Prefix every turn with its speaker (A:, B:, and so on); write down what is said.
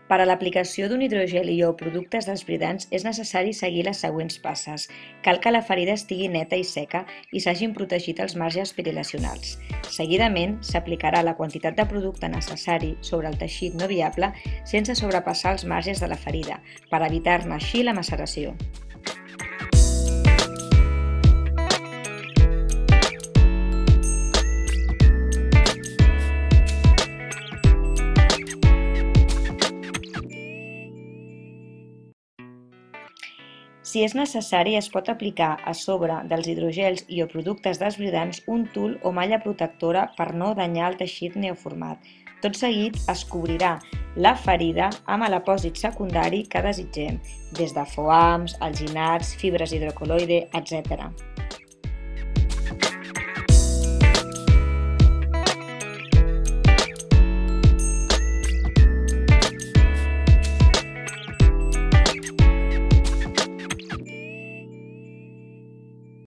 A: Per a l'aplicació d'un hidrogel o productes desbridants és necessari seguir les següents passes. Cal que la ferida estigui neta i seca i s'hagin protegit els marges perilesionals. Seguidament, s'aplicarà la quantitat de producte necessari sobre el teixit no viable sense sobrepassar els marges de la ferida, per evitar-ne així la maceració. Si és necessari, es pot aplicar a sobre dels hidrogels i o productes desbridants un tul o malla protectora per no danyar el teixit neoformat. Tot seguit es cobrirà la ferida amb l'apòsit secundari que desitgem, des de foams, alginats, fibres hidrocoloide, etc.